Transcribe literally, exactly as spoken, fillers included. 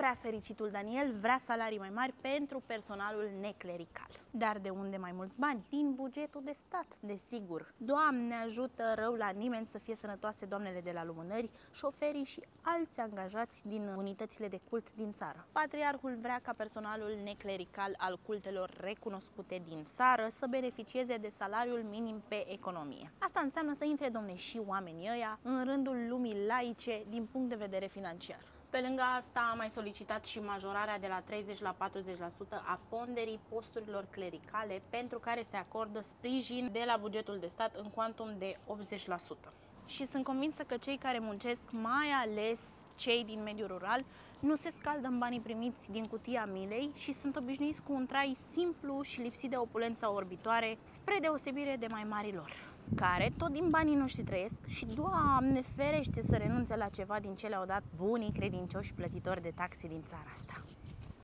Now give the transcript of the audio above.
Prea fericitul Daniel vrea salarii mai mari pentru personalul neclerical. Dar de unde mai mulți bani? Din bugetul de stat, desigur. Doamne ajută, rău la nimeni, să fie sănătoase doamnele de la lumânări, șoferii și alți angajați din unitățile de cult din țară. Patriarhul vrea ca personalul neclerical al cultelor recunoscute din țară să beneficieze de salariul minim pe economie. Asta înseamnă să intre, domne, și oamenii ăia în rândul lumii laice din punct de vedere financiar. Pe lângă asta a mai solicitat și majorarea de la treizeci la patruzeci la sută a ponderii posturilor clericale, pentru care se acordă sprijin de la bugetul de stat în cuantum de optzeci la sută. Și sunt convinsă că cei care muncesc, mai ales cei din mediul rural, nu se scaldă în banii primiți din cutia milei și sunt obișnuiți cu un trai simplu și lipsit de opulența orbitoare, spre deosebire de mai marilor, care tot din banii noștri trăiesc și, Doamne ferește, să renunțe la ceva din ce le-au dat bunii credincioși plătitori de taxe din țara asta.